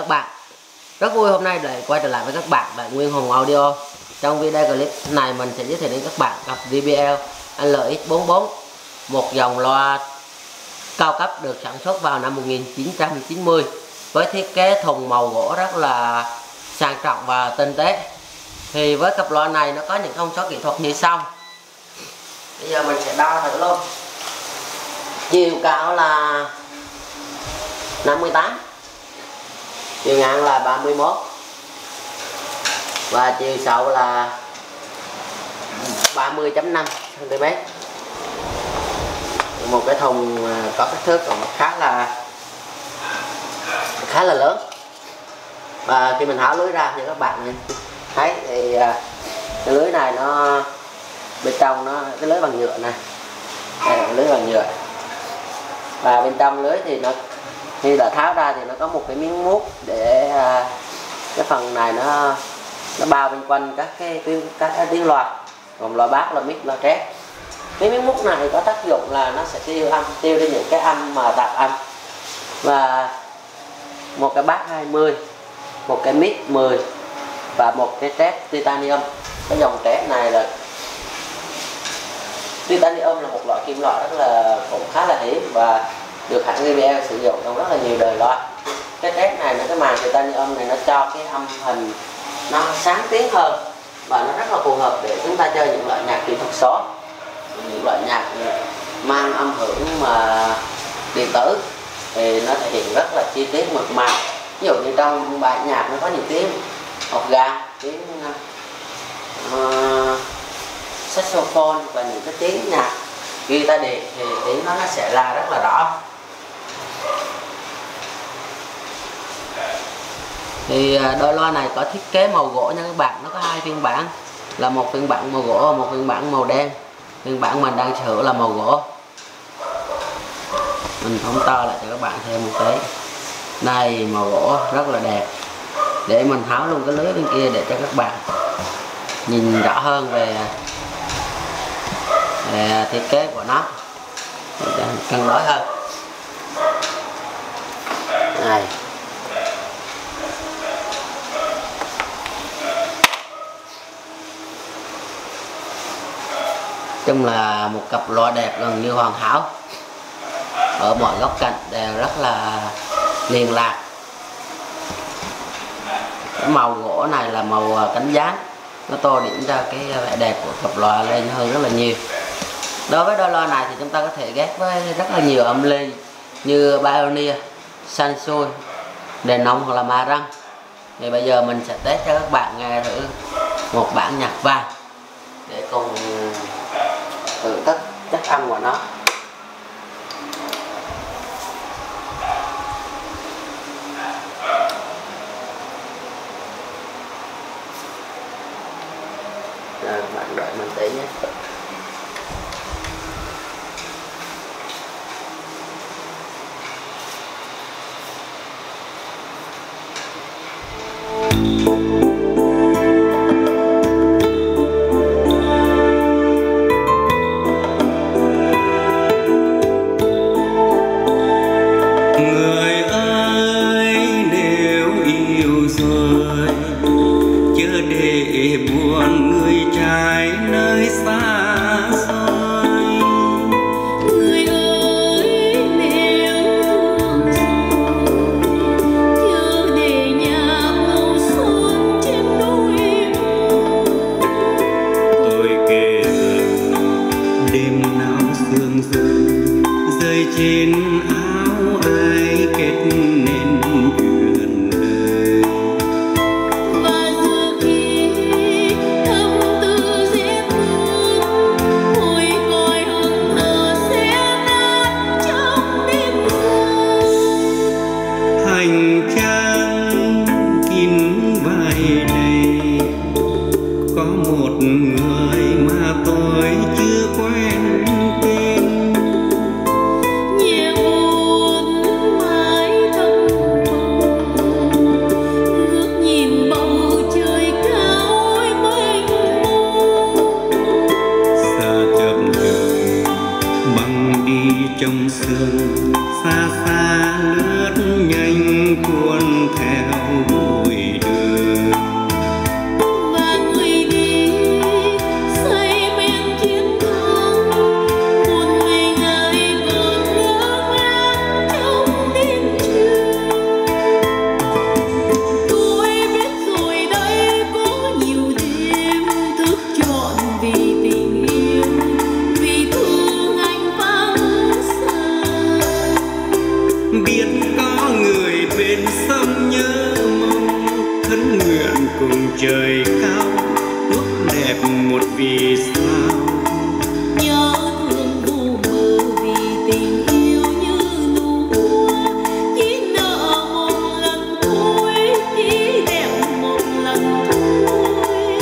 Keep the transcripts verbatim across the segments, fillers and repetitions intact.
các bạn. Rất vui hôm nay lại quay trở lại với các bạn tại Nguyên Hùng Audio. Trong video clip này mình sẽ giới thiệu đến các bạn cặp gi bê lờ L X bốn bốn, một dòng loa cao cấp được sản xuất vào năm một nghìn chín trăm chín mươi với thiết kế thùng màu gỗ rất là sang trọng và tinh tế. Thì với cặp loa này nó có những thông số kỹ thuật như sau. Bây giờ mình sẽ đo thử luôn. Chiều cao là năm mươi tám, chiều ngang là ba mươi mốt và chiều sâu là ba mươi chấm năm xăng ti mét. Một cái thùng có kích thước còn khá là khá là lớn. Và khi mình tháo lưới ra như các bạn thấy thì cái lưới này nó bên trong nó cái lưới bằng nhựa này, đây là lưới bằng nhựa, và bên trong lưới thì nó khi đã tháo ra thì nó có một cái miếng mút để uh, cái phần này nó nó bao bên quanh các cái tiếng các cái tiếng loa, gồm loa bass, loa mid, loa trét. Cái miếng mút này có tác dụng là nó sẽ tiêu âm, tiêu đi những cái âm mà tạp âm. Và một cái bass hai mươi, một cái mid mười và một cái trét titanium. Cái dòng trét này là titanium là một loại kim loại rất là cũng khá là hiếm và được hãng gi bê lờ sử dụng trong rất là nhiều đời loa. Cái trét này, cái màng titanium này nó cho cái âm hình nó sáng tiếng hơn và nó rất là phù hợp để chúng ta chơi những loại nhạc kỹ thuật số, những loại nhạc mang âm hưởng mà điện tử thì nó thể hiện rất là chi tiết mượt mà. Ví dụ như trong bài nhạc nó có những tiếng organ, tiếng uh, saxophone và những cái tiếng nhạc guitar điện thì tiếng nó nó sẽ ra rất là rõ. Thì đôi loa này có thiết kế màu gỗ nha các bạn. Nó có hai phiên bản, là một phiên bản màu gỗ và một phiên bản màu đen. Phiên bản mình đang sở hữu là màu gỗ. Mình phóng to lại cho các bạn thêm một tí. Này, màu gỗ rất là đẹp. Để mình tháo luôn cái lưới bên kia để cho các bạn nhìn rõ hơn về, về thiết kế của nó, cân đối hơn. Này, chung là một cặp loa đẹp gần như hoàn hảo, ở mọi góc cạnh đều rất là liền lạc. Cái màu gỗ này là màu cánh gián, nó tô điểm ra cái vẻ đẹp của cặp loa lên hơn rất là nhiều. Đối với đôi loa này thì chúng ta có thể ghép với rất là nhiều âm ly như Pioneer, Sansui, đèn nông hoặc là Marantz. Thì bây giờ mình sẽ test cho các bạn nghe thử một bản nhạc vàng để cùng thưởng thức chất âm của nó. Rồi, bạn đợi mình tí nhé. Người ơi, nếu yêu rồi chớ để buồn người trai nơi xa xôi. Người ơi, nếu buồn rồi chớ để nhạc màu xuân bên sông nhớ mong, khấn nguyện cùng trời cao, tốt đẹp một vì sao. Nhớ thương vu mơ vì tình yêu như nụ hoa, chỉ nợ một lần thôi, chỉ đẹp một lần thôi.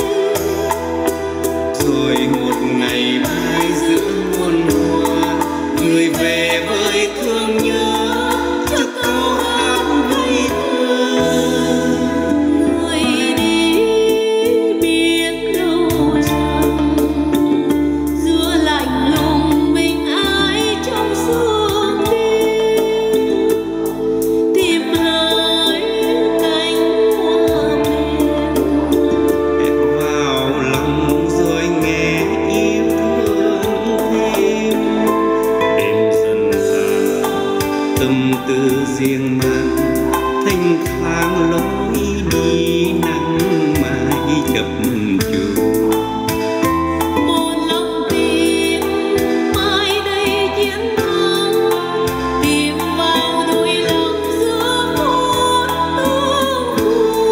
Rồi một ngày mai giữa muôn hoa, người về với thương nhớ, cho câu hát ngây thơ. Người đi biết đâu rằng giữa lạnh lùng mình ai trong sương đêm, tìm hai cánh hoa mềm. Em vào lòng rồi nghe yêu thương thêm, đêm dần tàn tâm tư riêng mang, thanh thang lối đi nắng mai chập chờn. Một lòng tin mai đây chiến thắng, tìm vào đôi lòng giữa phút tương phùng.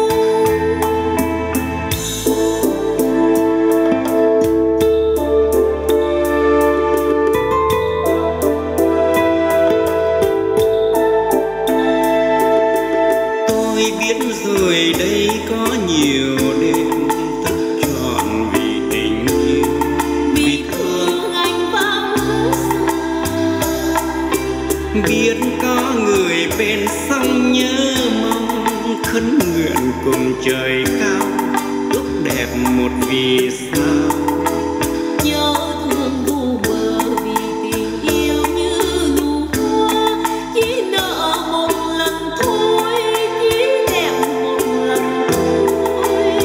Tôi biết rồi đây có nhiều đêm thức trọn vì tình yêu, Vì thương anh vắng xa, biết có người bên sông nhớ mong, khấn nguyện cùng trời cao, tốt đẹp một vì sao. nhớ thương vu mơ vì tình yêu như nụ hoa, chỉ nợ một lần thôi, chỉ đẹp một lần thôi.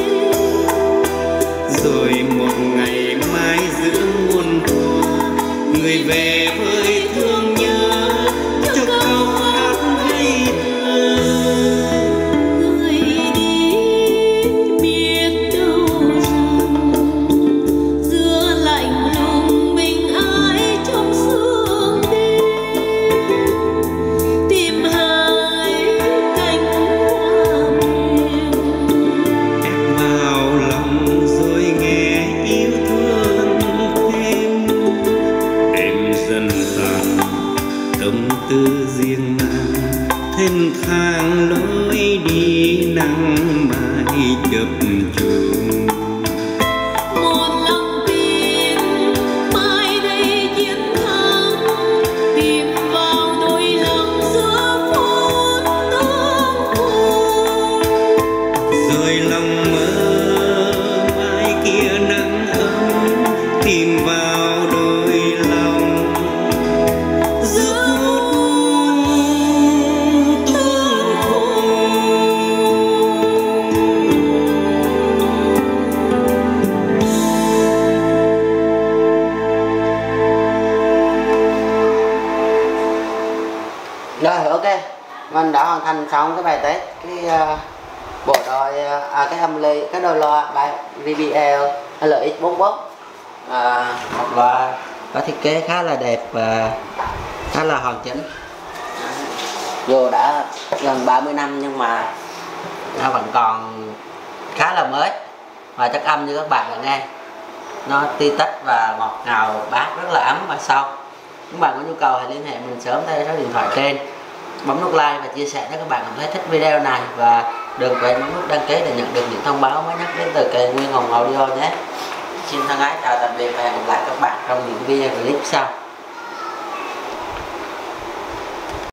Rồi một ngày mai giữa muôn hoa, người về với thương nhớ, cho câu hát ngây thơ. Người đi biết đâu rằng giữa lạnh lùng mình ai trong sương đêm, tìm hai cánh hoa mềm. Ép vào lòng rồi nghe yêu thương thêm, đêm dần tàn tâm tư riêng mang, thênh thang lối đi nắng mai chập chờn. Một lòng tin mai đây chiến thắng, tìm vào đôi lòng giữa phút tương phùng. Rồi lòng mơ mai kia nắng ấm, tìm vào đôi lòng giữa phút tương phùng. Rồi ok, mình đã hoàn thành xong cái bài test cái uh, bộ đôi uh, à, cái âm ly cái đôi loa bài vê bê lờ L X bốn mươi mốt, à, một loa có thiết kế khá là đẹp và khá là hoàn chỉnh. Dù đã gần ba mươi năm nhưng mà nó vẫn còn khá là mới và chất âm như các bạn đã nghe, nó ti tách và ngọt ngào, bass rất là ấm và sâu. Các bạn có nhu cầu hãy liên hệ mình sớm theo số điện thoại trên, bấm nút like và chia sẻ nếu các bạn cảm thấy thích video này, và đừng quên bấm nút đăng ký để nhận được những thông báo mới nhất đến từ kênh Nguyên Hùng Audio nhé. Xin thân ái chào tạm biệt và hẹn gặp lại các bạn trong những video clip sau.